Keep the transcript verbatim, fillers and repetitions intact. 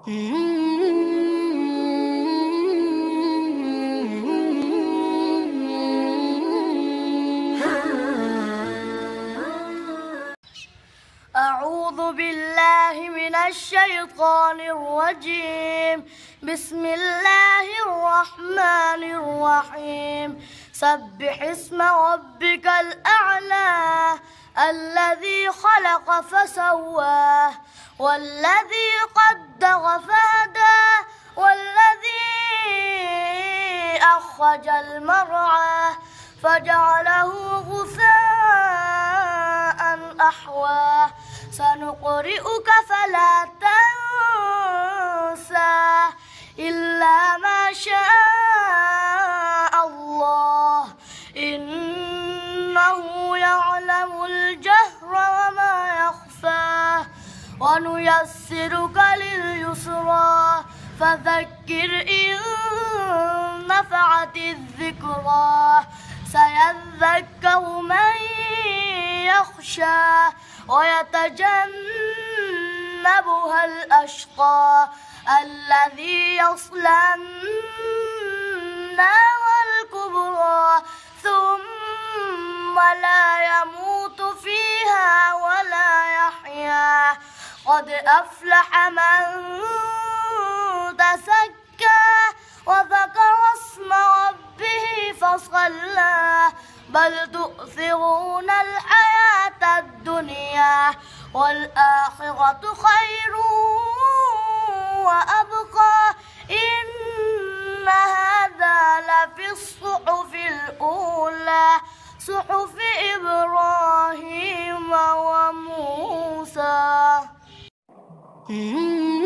أعوذ بالله من الشيطان الرجيم. بسم الله الرحمن الرحيم. سبح اسم ربك الأعلى الذي خلق فسواه والذي قدر فهدى والذي أخرج المرعى فجعله غثاء أحواه. سنقرئك فلا تنسى إلا ما شاء الله إنه يعلم الجهر وما يخفى. ونيسرك لليسرى فذكر إن نفعت الذكرى. سيذكر من يخشى ويتجنبها الأشقى الذي يصلى النار الكبرى ثم لا يموت فيها ولا يحيا. قد أفلح من تزكى وذكر اسم ربه فصلى. بل تؤثرون الحياة الدنيا والآخرة خير وأبقى. إن هذا لفي الصحف الأولى صحف إبراهيم وموسى.